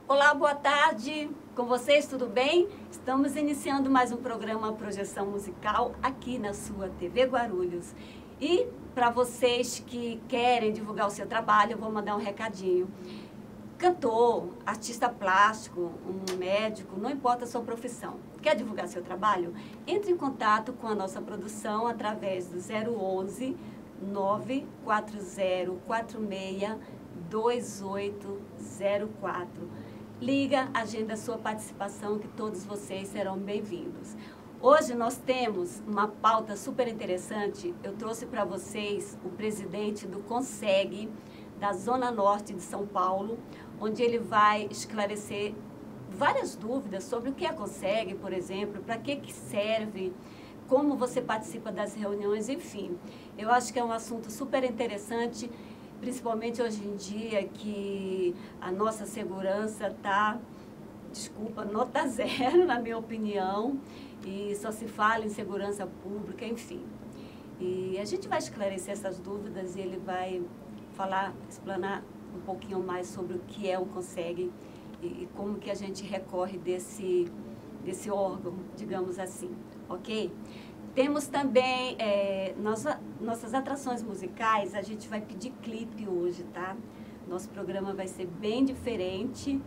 Olá, boa tarde. Com vocês, tudo bem? Estamos iniciando mais um programa Projeção Musical aqui na sua TV Guarulhos. E para vocês que querem divulgar o seu trabalho, eu vou mandar um recadinho. Cantor, artista plástico, um médico, não importa a sua profissão. Quer divulgar seu trabalho? Entre em contato com a nossa produção através do 011 940 46 2804. Liga, agenda a sua participação, que todos vocês serão bem-vindos. Hoje nós temos uma pauta super interessante. Eu trouxe para vocês o presidente do CONSEG, da Zona Norte de São Paulo, onde ele vai esclarecer várias dúvidas sobre o que é CONSEG, por exemplo, para que serve, como você participa das reuniões, enfim. Eu acho que é um assunto super interessante, principalmente hoje em dia que a nossa segurança está, nota zero, na minha opinião, e só se fala em segurança pública, enfim. E a gente vai esclarecer essas dúvidas e ele vai explanar um pouquinho mais sobre o que é o CONSEG e como que a gente recorre desse órgão, digamos assim, ok? Temos também nossas atrações musicais, a gente vai pedir clipe hoje, tá? Nosso programa vai ser bem diferente,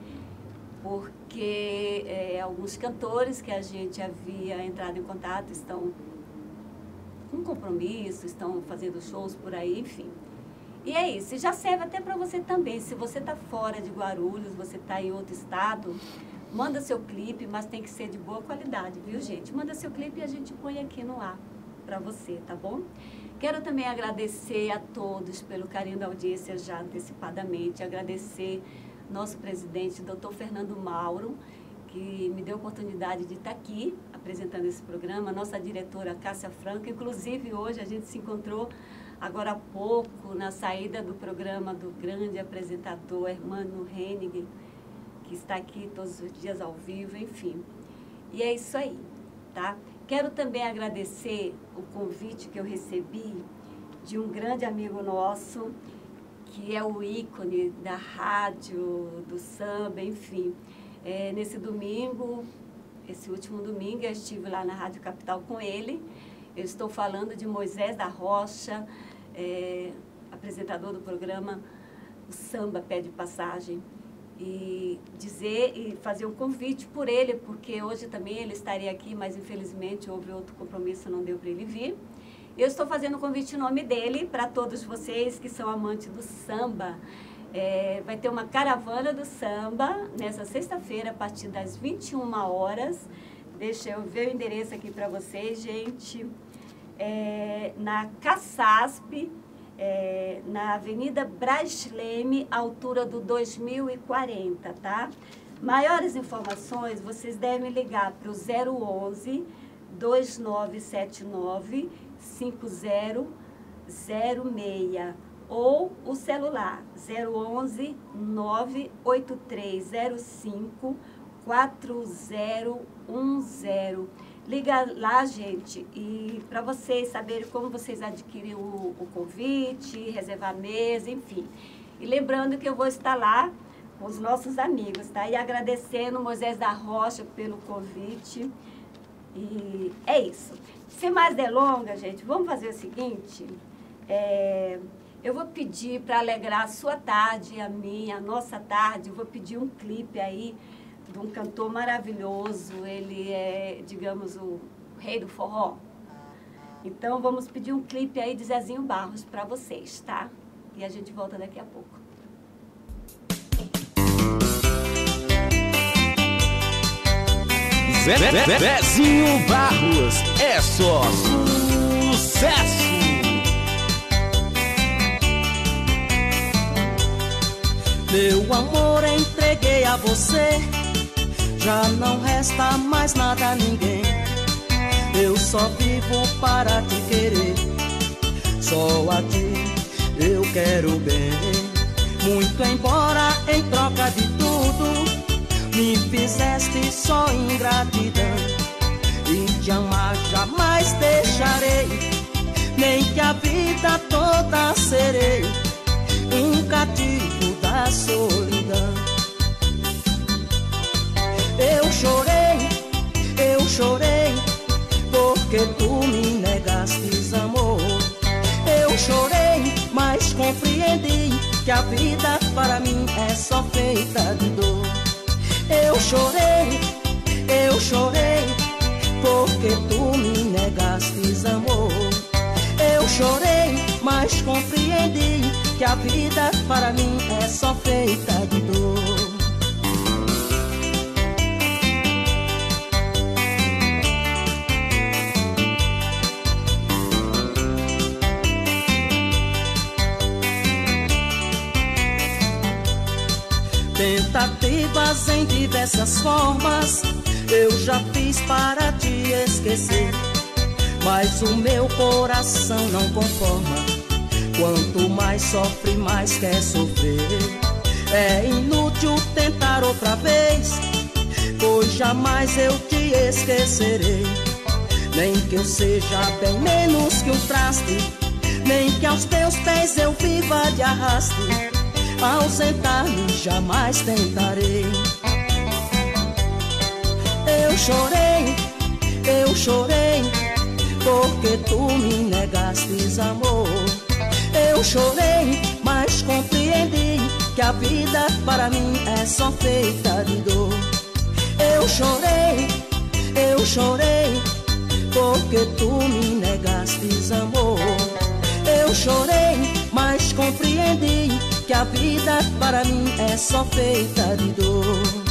porque alguns cantores que a gente havia entrado em contato estão com compromisso, estão fazendo shows por aí, enfim. E é isso, e já serve até para você também, se você está fora de Guarulhos, você está em outro estado, manda seu clipe, mas tem que ser de boa qualidade, viu, gente? Manda seu clipe e a gente põe aqui no ar para você, tá bom? Quero também agradecer a todos pelo carinho da audiência já antecipadamente, agradecer nosso presidente, Dr. Fernando Mauro, que me deu a oportunidade de estar aqui apresentando esse programa, nossa diretora Cássia Franco, inclusive hoje a gente se encontrou agora há pouco na saída do programa do grande apresentador Hermano Hennig, que está aqui todos os dias ao vivo, enfim. E é isso aí, tá? Quero também agradecer o convite que eu recebi de um grande amigo nosso, que é o ícone da rádio, do samba, enfim. Nesse domingo, esse último domingo, eu estive lá na Rádio Capital com ele. Eu estou falando de Moisés da Rocha, apresentador do programa O Samba Pede Passagem. E fazer um convite por ele, porque hoje também ele estaria aqui, mas infelizmente houve outro compromisso, não deu para ele vir. Eu estou fazendo um convite em nome dele para todos vocês que são amantes do samba. Vai ter uma caravana do samba nessa sexta-feira, a partir das 21 horas. Deixa eu ver o endereço aqui para vocês, gente. Na CASASP, na Avenida Braz Leme, altura do 2040, tá? Maiores informações, vocês devem ligar para o 011 2979 5006 ou o celular 011 98305 4010. Liga lá, gente, e para vocês saberem como vocês adquirem o convite, reservar mesa, enfim. E lembrando que eu vou estar lá com os nossos amigos, tá? E agradecendo o Moisés da Rocha pelo convite. E é isso. Sem mais delongas, gente, vamos fazer o seguinte. Eu vou pedir para alegrar a sua tarde, a minha, a nossa tarde, eu vou pedir um clipe aí de um cantor maravilhoso, ele é, digamos, o rei do forró. Então, vamos pedir um clipe aí de Zezinho Barros para vocês, tá? E a gente volta daqui a pouco. Zezinho Barros, é só sucesso! Meu amor, entreguei a você, já não resta mais nada a ninguém. Eu só vivo para te querer, só a ti eu quero bem. Muito embora em troca de tudo me fizeste só ingratidão, e te amar jamais deixarei, nem que a vida toda serei um cativo da solidão. que a vida para mim é só feita de dor. Eu chorei, porque tu me negastes amor. Eu chorei, mas compreendi que a vida para mim é só feita de dor. Tentativas em diversas formas eu já fiz para te esquecer, mas o meu coração não conforma. Quanto mais sofre, mais quer sofrer. É inútil tentar outra vez, pois jamais eu te esquecerei. Nem que eu seja bem menos que um traste, nem que aos teus pés eu viva de arraste. Ausentar-me jamais tentarei. Eu chorei, porque tu me negastes amor. Eu chorei, mas compreendi que a vida para mim é só feita de dor. Eu chorei, porque tu me negastes amor. Eu chorei, mas compreendi que a vida para mim é só feita de dor.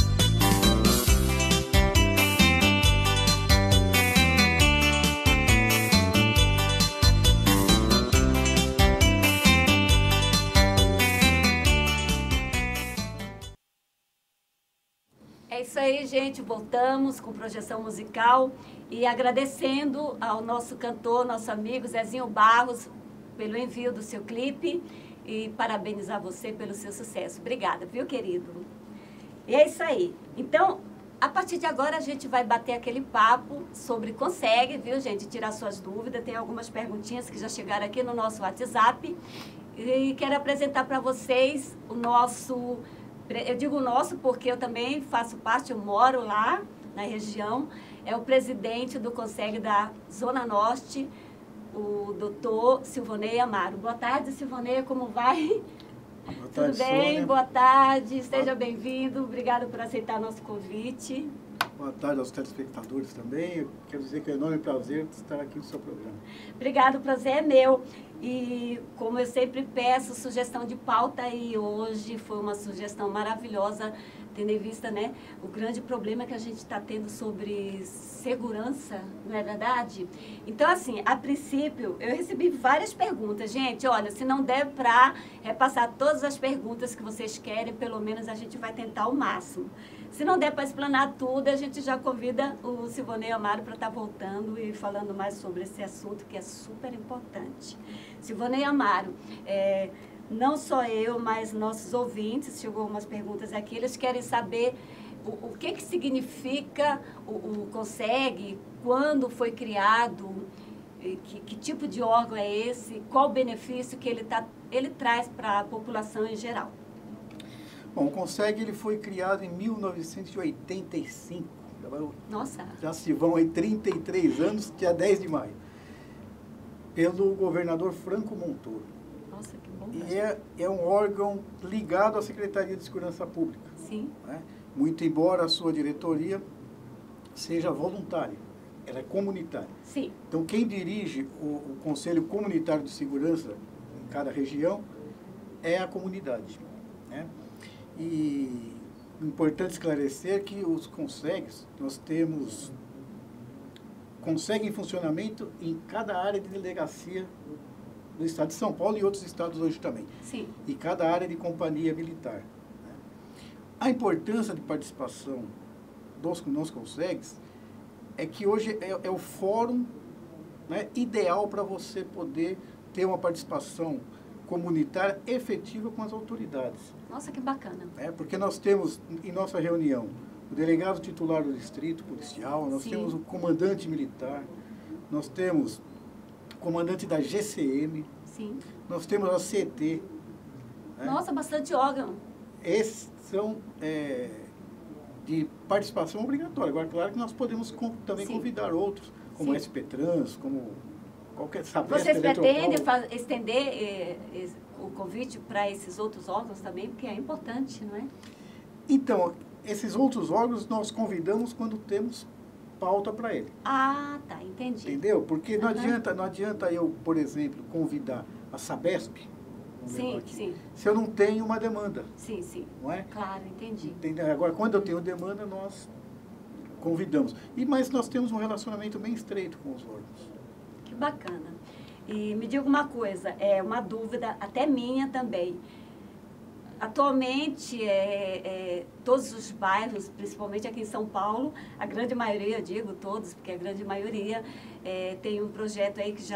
É isso aí, gente. Voltamos com projeção musical e agradecendo ao nosso cantor, nosso amigo Zezinho Barros, pelo envio do seu clipe e parabenizar você pelo seu sucesso. Obrigada, viu, querido? E é isso aí. Então, a partir de agora, a gente vai bater aquele papo sobre consegue, viu, gente? Tirar suas dúvidas. Tem algumas perguntinhas que já chegaram aqui no nosso WhatsApp. E quero apresentar para vocês o nosso... Eu digo nosso porque eu também faço parte, eu moro lá na região. É o presidente do Consegue da Zona Norte, o doutor Silvonei Amaro. Boa tarde, Silvonei, como vai? Boa tarde, tudo bem? Sônia. Boa tarde, seja bem-vindo. Obrigado por aceitar nosso convite. Boa tarde aos telespectadores também. Eu quero dizer que é um enorme prazer estar aqui no seu programa. Obrigado, o prazer é meu. E como eu sempre peço, sugestão de pauta, e hoje foi uma sugestão maravilhosa, tendo em vista, né, o grande problema que a gente está tendo sobre segurança, não é verdade? Então, assim, a princípio, eu recebi várias perguntas. Gente, olha, se não der para repassar todas as perguntas que vocês querem, pelo menos a gente vai tentar o máximo. Se não der para explanar tudo, a gente já convida o Silvonei Amaro para estar voltando e falando mais sobre esse assunto que é super importante. Silvonei Amaro, não só eu, mas nossos ouvintes, chegou umas perguntas aqui, eles querem saber o que significa o Consegue, quando foi criado, que tipo de órgão é esse, qual o benefício que ele traz para a população em geral. Bom, o Consegue ele foi criado em 1985. Nossa! Já se vão aí 33 anos, dia 10 de maio. Pelo governador Franco Montoro. Nossa, que bom. E é um órgão ligado à Secretaria de Segurança Pública. Sim. Né? Muito embora a sua diretoria seja voluntária, ela é comunitária. Sim. Então, quem dirige o Conselho Comunitário de Segurança em cada região é a comunidade. Né? E importante esclarecer que os Consegues, nós temos Consegue em funcionamento em cada área de delegacia do estado de São Paulo e outros estados hoje também. Sim. E cada área de companhia militar. Né? A importância de participação dos Consegues é que hoje é o fórum, né, ideal para você poder ter uma participação comunitária efetiva com as autoridades. Nossa, que bacana. Porque nós temos, em nossa reunião, o delegado titular do distrito policial, nós temos o comandante militar, nós temos o comandante da GCM, sim, nós temos a CT. Nossa, bastante órgão. Esses são de participação obrigatória. Agora, claro que nós podemos também convidar outros, como a SP Trans, como qualquer... Vocês pretendem estender o convite para esses outros órgãos também, porque é importante, não é? Então, esses outros órgãos nós convidamos quando temos pauta para ele. Ah, tá, entendi. Entendeu? Porque não adianta eu, por exemplo, convidar a Sabesp, Sim, sim. se eu não tenho uma demanda. Sim, sim. Não é? Claro, entendi. Entendeu? Agora, quando eu tenho demanda, nós convidamos. Mas nós temos um relacionamento bem estreito com os órgãos. Que bacana. E me diga uma coisa, é uma dúvida até minha também. Atualmente, todos os bairros, principalmente aqui em São Paulo, a grande maioria, eu digo todos, porque a grande maioria tem um projeto aí que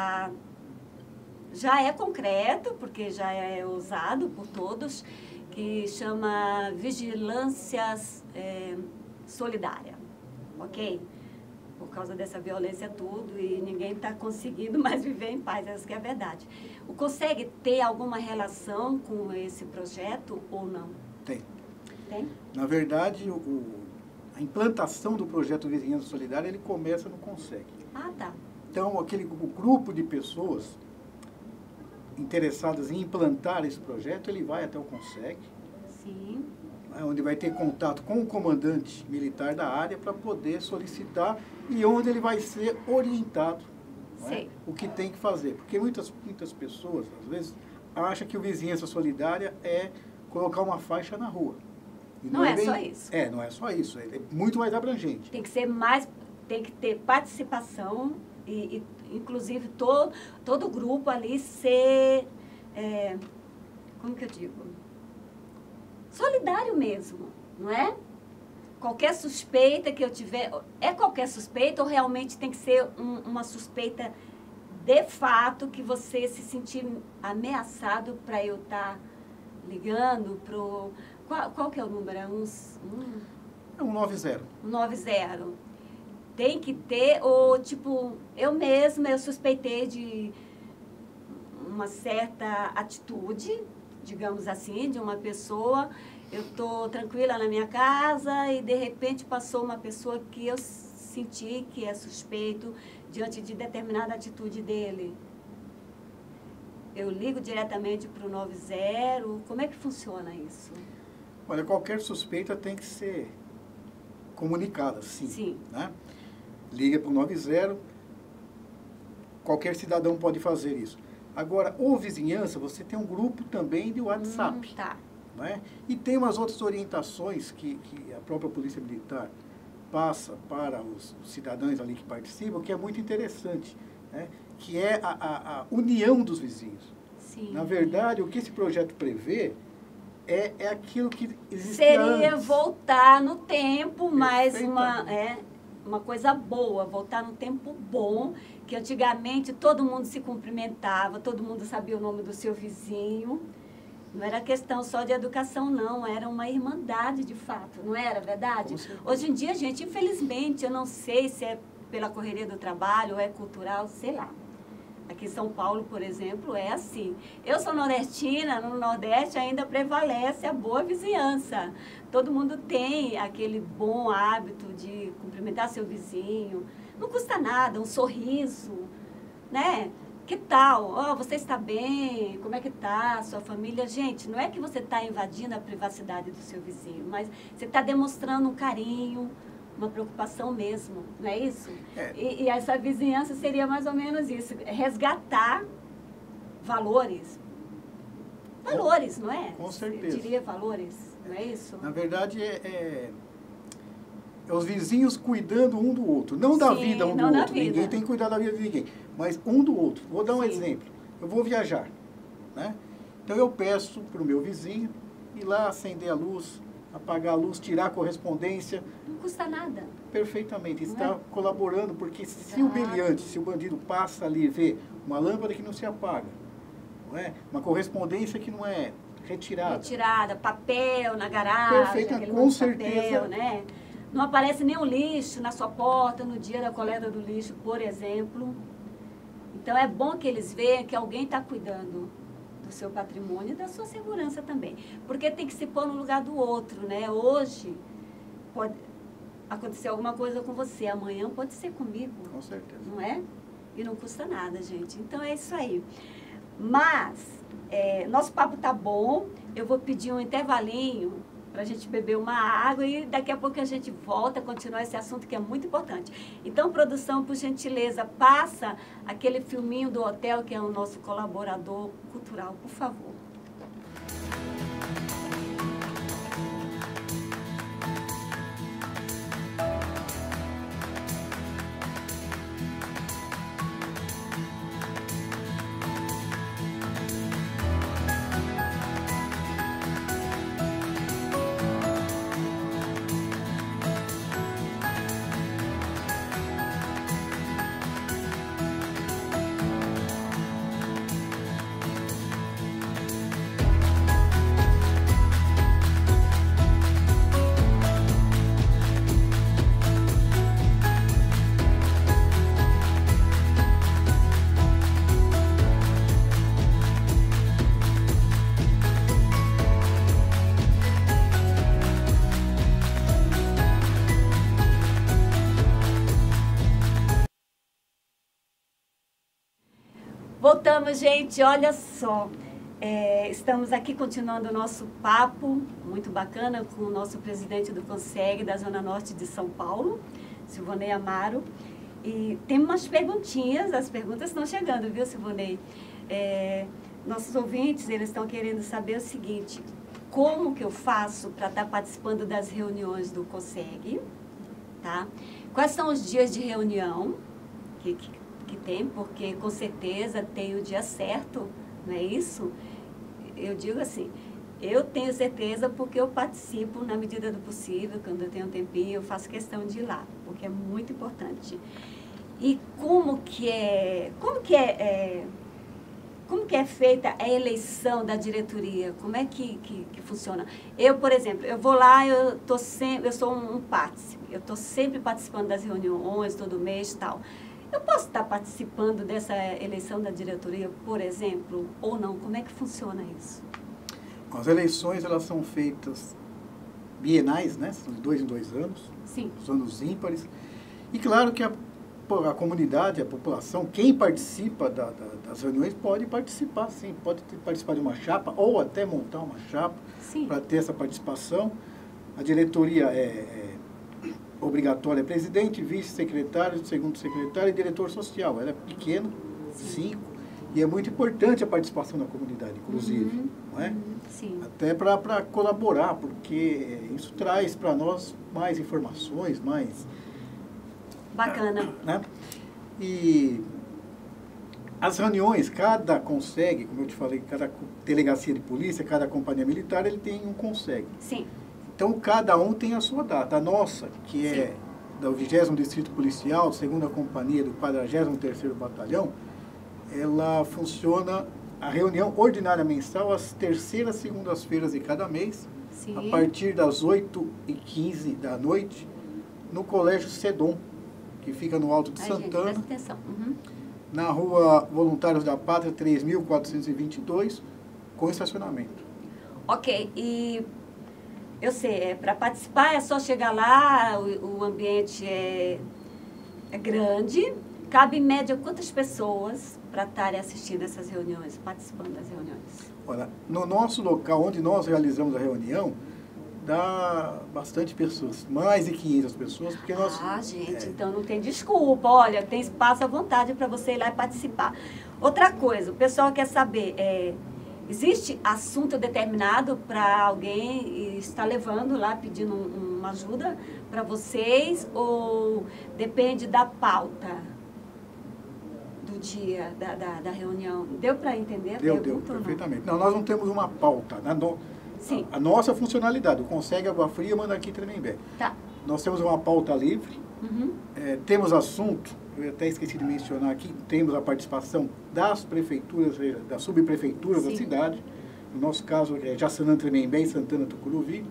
já é concreto, porque já é usado por todos, que chama Vigilância Solidária, ok? Por causa dessa violência tudo, e ninguém está conseguindo mais viver em paz, essa que é a verdade. Consegue ter alguma relação com esse projeto ou não? Tem. Tem? Na verdade, a implantação do projeto Vizinhança Solidária, ele começa no Conseg. Ah, tá. Então, o grupo de pessoas interessadas em implantar esse projeto, ele vai até o Conseg. Sim. Onde vai ter contato com o comandante militar da área para poder solicitar e onde ele vai ser orientado, não é? O que tem que fazer. Porque muitas pessoas, às vezes, acham que o Vizinhança Solidária é colocar uma faixa na rua. E não é só isso. Não é só isso. É muito mais abrangente. Tem que ser tem que ter participação e inclusive, todo o grupo ali ser, como que eu digo? Solidário mesmo, não é? Qualquer suspeita que eu tiver, qualquer suspeita ou realmente tem que ser uma suspeita de fato que você se sentir ameaçado para eu estar ligando pro... Qual que é o número? É um 90. 90. Tem que ter, ou tipo, eu suspeitei de uma certa atitude, digamos assim, de uma pessoa, eu estou tranquila na minha casa e de repente passou uma pessoa que eu senti que é suspeito diante de determinada atitude dele. Eu ligo diretamente para o 90, como é que funciona isso? Olha, qualquer suspeita tem que ser comunicada, sim. Sim. Né? Liga para o 90, qualquer cidadão pode fazer isso. Agora, ou vizinhança, você tem um grupo também de WhatsApp. Tá. Né? E tem umas outras orientações que a própria Polícia Militar passa para os cidadãos ali que participam, que é muito interessante, né? Que é a união dos vizinhos. Sim. Na verdade, o que esse projeto prevê é aquilo que existia Seria antes. Voltar no tempo, mas uma coisa boa, voltar no tempo bom, que antigamente todo mundo se cumprimentava, todo mundo sabia o nome do seu vizinho. Não era questão só de educação, não, era uma irmandade de fato, não era verdade? Hoje em dia, gente, infelizmente, eu não sei se é pela correria do trabalho ou é cultural, sei lá. Aqui em São Paulo, por exemplo, é assim. Eu sou nordestina, no Nordeste ainda prevalece a boa vizinhança. Todo mundo tem aquele bom hábito de cumprimentar seu vizinho. Não custa nada, um sorriso, né? Que tal? Oh, você está bem? Como é que está a sua família? Gente, não é que você está invadindo a privacidade do seu vizinho, mas você está demonstrando um carinho, uma preocupação mesmo, não é isso? E essa vizinhança seria mais ou menos isso, resgatar valores. Valores, não é? Com certeza. Eu diria valores, não é isso? Na verdade, é os vizinhos cuidando um do outro. Não da vida um do outro. Ninguém tem que cuidar da vida de ninguém. Mas um do outro. Vou dar um exemplo. Eu vou viajar, né? Então eu peço para o meu vizinho ir lá acender a luz, apagar a luz, tirar a correspondência. Não custa nada. Perfeitamente. Está colaborando, porque se o meliante, se o bandido passa ali e vê uma lâmpada que não se apaga, não é? Uma correspondência que não é retirada. Retirada, papel na garagem. Perfeita, com certeza. Papel, né? Não aparece nenhum lixo na sua porta no dia da coleta do lixo, por exemplo. Então, é bom que eles vejam que alguém está cuidando do seu patrimônio e da sua segurança também. Porque tem que se pôr no lugar do outro, né? Hoje pode acontecer alguma coisa com você, amanhã pode ser comigo. Com certeza. Não é? E não custa nada, gente. Então, é isso aí. Mas, nosso papo tá bom, eu vou pedir um intervalinho para a gente beber uma água e daqui a pouco a gente volta a continuar esse assunto que é muito importante. Então, produção, por gentileza, passa aquele filminho do hotel, que é o nosso colaborador cultural, por favor. Voltamos, gente, olha só, estamos aqui continuando o nosso papo, muito bacana, com o nosso presidente do CONSEG, da Zona Norte de São Paulo, Silvonei Amaro, e tem umas perguntinhas, as perguntas estão chegando, viu, Silvonei? Nossos ouvintes, eles estão querendo saber o seguinte, como que eu faço para estar participando das reuniões do CONSEG, tá? Quais são os dias de reunião que tem, porque com certeza tem o dia certo, não é isso? Eu digo assim, eu tenho certeza porque eu participo na medida do possível, quando eu tenho um tempinho, eu faço questão de ir lá, porque é muito importante. E como que é feita a eleição da diretoria? Como é que funciona? Eu, por exemplo, eu vou lá, eu sou um participe, eu estou sempre participando das reuniões, todo mês e tal. Eu posso estar participando dessa eleição da diretoria, por exemplo, ou não? Como é que funciona isso? As eleições, elas são feitas bienais, né? São de 2 em 2 anos. Sim. Os anos ímpares. E claro que a comunidade, a população, quem participa das reuniões pode participar, sim. Pode participar de uma chapa ou até montar uma chapa para ter essa participação. A diretoria obrigatória, presidente, vice-secretário, segundo secretário e diretor social. Ela é pequena, 5, e é muito importante a participação da comunidade, inclusive, não é? Sim. Até para colaborar, porque isso traz para nós mais informações, mais... Bacana. Né? E as reuniões, cada CONSEG, como eu te falei, cada delegacia de polícia, cada companhia militar, ele tem um CONSEG. Sim. Então, cada um tem a sua data. A nossa, que é do 20º Distrito Policial, 2ª Companhia do 43º Batalhão, ela funciona, a reunião ordinária mensal, às terceiras segundas-feiras de cada mês, a partir das 8h15 da noite, no Colégio Sedom, que fica no Alto de Santana, gente, presta atenção. na Rua Voluntários da Pátria, 3.422, com estacionamento. Ok, e... Eu sei, para participar é só chegar lá, o ambiente é grande. Cabe em média quantas pessoas para estarem assistindo essas reuniões, participando das reuniões? Olha, no nosso local onde nós realizamos a reunião, dá bastante pessoas, mais de 500 pessoas, porque nós... gente, então não tem desculpa, olha, tem espaço à vontade para você ir lá e participar. Outra coisa, o pessoal quer saber, existe assunto determinado para alguém estar levando lá, pedindo uma ajuda para vocês, ou depende da pauta do dia da reunião? Deu para entender a pergunta? Deu, perfeitamente. Não, nós não temos uma pauta. Sim. A nossa funcionalidade, o CONSEG Água Fria manda aqui em Tremembé. Tá. Nós temos uma pauta livre, temos assunto, eu até esqueci de mencionar aqui, temos a participação das prefeituras, das subprefeituras da cidade, no nosso caso é Jaçanã, Tremembé e Santana, Tucuruvi,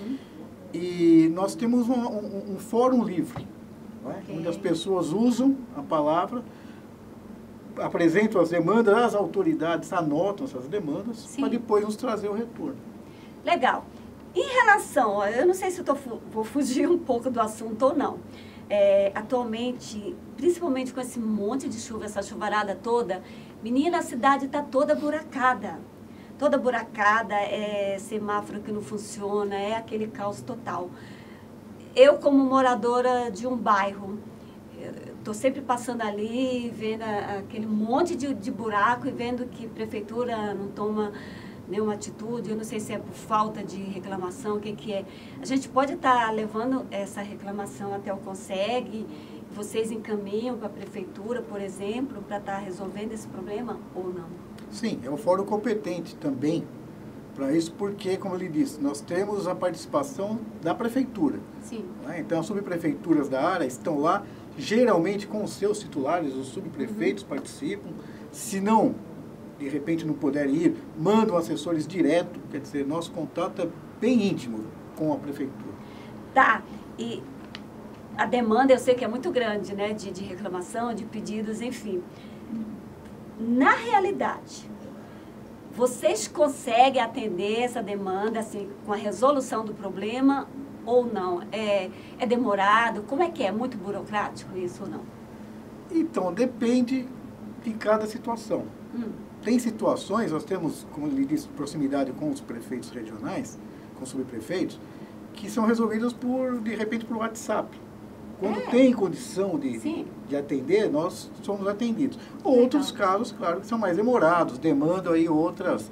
e nós temos um fórum livre, onde as pessoas usam a palavra, apresentam as demandas, as autoridades anotam essas demandas, para depois nos trazer o retorno. Legal. Em relação, eu não sei se eu vou fugir um pouco do assunto ou não. Atualmente, principalmente com esse monte de chuva, essa chuvarada toda, Menina, a cidade está toda buracada. Toda buracada, é semáforo que não funciona, é aquele caos total. Eu, como moradora de um bairro, estou sempre passando ali, vendo aquele monte de buraco e vendo que a prefeitura não toma nenhuma atitude. Eu não sei se é por falta de reclamação, o que é. A gente pode estar levando essa reclamação até o CONSEG, vocês encaminham para a prefeitura, por exemplo, para estar resolvendo esse problema ou não? Sim, é um fórum competente também para isso, porque, como ele disse, nós temos a participação da prefeitura. Sim. Né? Então, as subprefeituras da área estão lá, geralmente com os seus titulares, os subprefeitos participam. Se não, de repente não puderem ir, mandam assessores direto, quer dizer, nosso contato é bem íntimo com a prefeitura. Tá, e a demanda eu sei que é muito grande, né, de reclamação, de pedidos, enfim. Na realidade, vocês conseguem atender essa demanda assim, com a resolução do problema ou não? É demorado? Como é que é? Muito burocrático isso ou não? Então, depende de cada situação. Tem situações, nós temos, como ele disse, proximidade com os prefeitos regionais, com os subprefeitos, que são resolvidas de repente, por WhatsApp. Quando tem condição de atender, nós somos atendidos. Outros casos, claro, que são mais demorados, demandam aí outras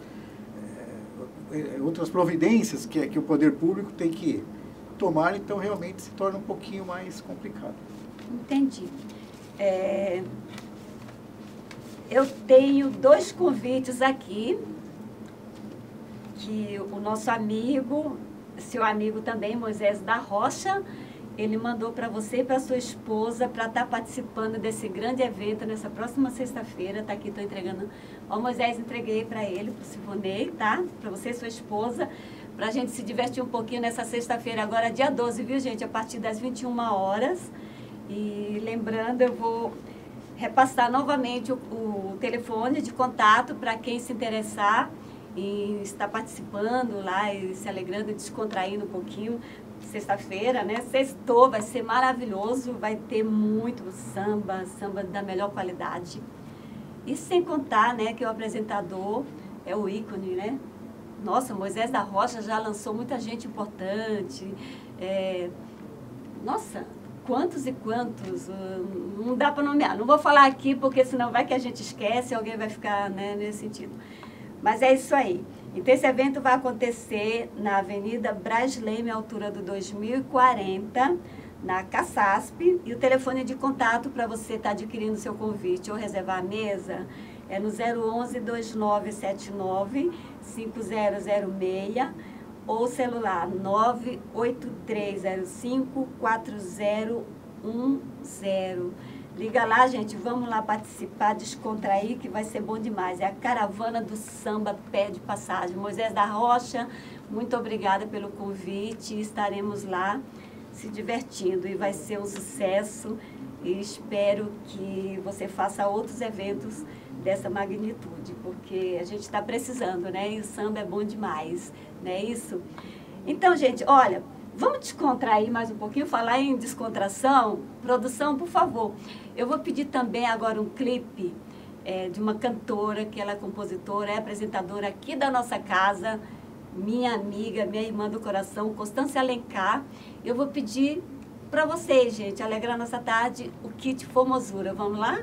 providências que o poder público tem que tomar, então realmente se torna um pouquinho mais complicado. Entendi. Eu tenho 2 convites aqui, que o nosso amigo, seu amigo também, Moisés da Rocha, ele mandou para você e para sua esposa para estar participando desse grande evento nessa próxima sexta-feira. Tá aqui, estou entregando. Ó, Moisés, entreguei para ele, para o Sivonei, tá? Para você e sua esposa, para a gente se divertir um pouquinho nessa sexta-feira, agora dia 12, viu, gente? A partir das 21 horas. E lembrando, eu vou repassar novamente o telefone de contato para quem se interessar em estar participando lá e se alegrando e descontraindo um pouquinho. Sexta-feira, né? Sextou, vai ser maravilhoso, vai ter muito samba da melhor qualidade. E sem contar, né, que o apresentador é o ícone, né? Nossa, Moisés da Rocha já lançou muita gente importante. Nossa, quantos e quantos, não dá para nomear. Não vou falar aqui, porque senão vai que a gente esquece, alguém vai ficar, né, nesse sentido. Mas é isso aí. Então, esse evento vai acontecer na Avenida Braz Leme, altura do 2040, na CASASP. E o telefone de contato para você estar adquirindo seu convite ou reservar a mesa é no 011-2979-5006 ou celular 98305-4010. Liga lá, gente, vamos lá participar, descontrair, que vai ser bom demais. É a Caravana do Samba Pede Passagem. Moisés da Rocha, muito obrigada pelo convite. Estaremos lá se divertindo e vai ser um sucesso. E espero que você faça outros eventos dessa magnitude, porque a gente está precisando, né? E o samba é bom demais, não é isso? Então, gente, olha, vamos descontrair mais um pouquinho, falar em descontração. Produção, por favor. Eu vou pedir também agora um clipe de uma cantora, que ela é compositora, é apresentadora aqui da nossa casa, minha amiga, minha irmã do coração, Constância Alencar. Eu vou pedir para vocês, gente, alegrar nossa tarde, o Kit Formosura. Vamos lá?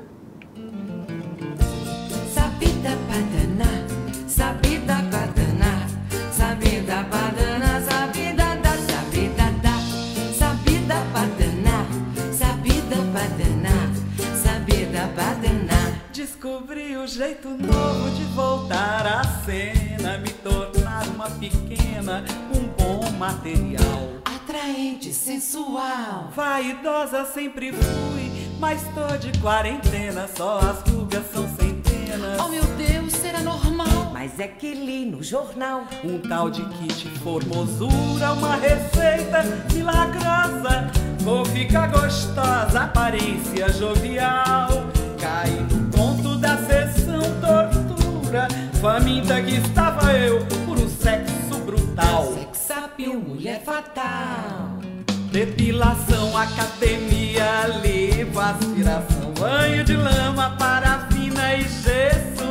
Sabida badana, sabida badana, sabida badana, sabida da, sabida da, sabida badana, sabida badana, sabida badana. Descobri o jeito novo de voltar à cena, me tornar uma pequena, um bom material. Atraente, sensual, Vaidosa sempre fui, mas tô de quarentena, só as rugas são centenas. oh meu Deus, será normal? Mas é que li no jornal um tal de kit formosura, uma receita milagrosa. Vou ficar gostosa, aparência jovial. Cai no conto da sessão tortura, faminta que estava eu por um sexo brutal. Sex appeal, mulher fatal. Depilação, academia, lipo, aspiração, banho de lama, parafina e gesso.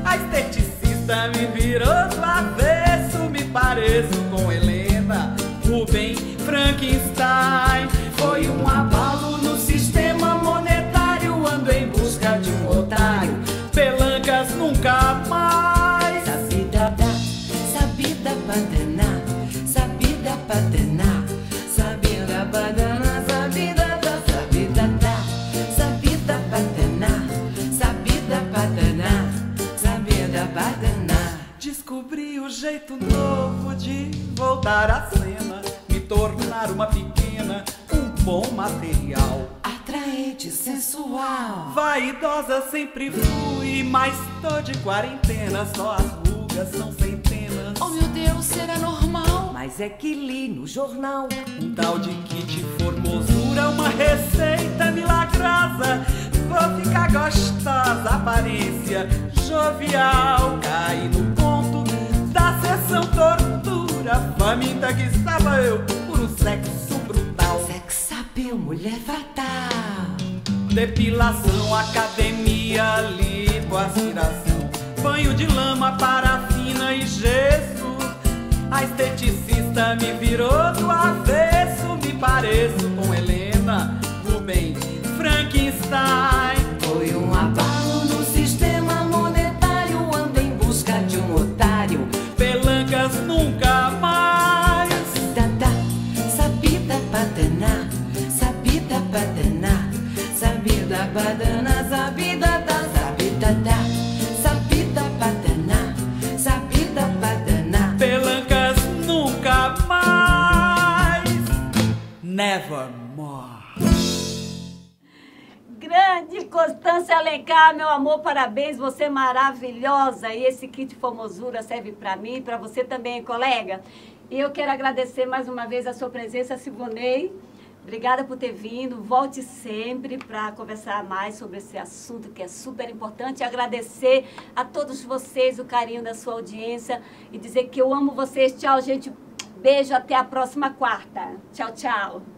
A esteticista me virou do avesso, me pareço com Helena, Rubem, Frankenstein. Foi um abalo no sistema monetário, ando em busca de um otário, pelancas nunca mais. Sabida da, sabida badana, sabida badana, sabida badana, sabida da, sabida da, sabida badana, sabida badana, sabida badana. Descobri o jeito novo de voltar à cena, me tornar uma pequena, um bom material. Atraente, sensual. Vaidosa sempre fui, mas tô de quarentena, só as rugas são centenas. Oh meu Deus, será normal? Mas é que li no jornal um tal de kit formosura, uma receita milagrosa. Vou ficar gostosa, aparência jovial. Caí no ponto da sessão tortura, faminta que estava eu por um sexo brutal. Sex appeal, mulher fatal. Depilação, academia, lipoaspiração, banho de lama, parafina e gesso. A esteticista me virou do avesso, me pareço com Helena, Rubem, Frankenstein. Foi um abalo no sistema monetário, ando em busca de um otário, Pelancas nunca mais. sabida da, sabida badana, sabida badana, sabida badana, sabida da, sabida da, sabida badana, sabida badana. Pelancas nunca mais. Nevermore. Grande Constância Alencar, meu amor, parabéns, você é maravilhosa. E esse kit formosura serve para mim e para você também, colega. E eu quero agradecer mais uma vez a sua presença, Sivonei. Obrigada por ter vindo. Volte sempre para conversar mais sobre esse assunto que é super importante. Agradecer a todos vocês o carinho da sua audiência e dizer que eu amo vocês. Tchau, gente. Beijo, até a próxima quarta. Tchau, tchau.